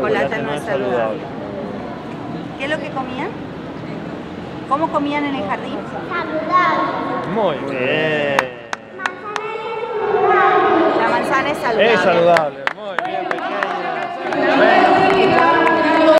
chocolate no es saludable. ¿Qué es lo que comían? ¿Cómo comían en el jardín? Saludable. Muy bien. La manzana es saludable. Es saludable. Muy bien, pequeña. Bueno.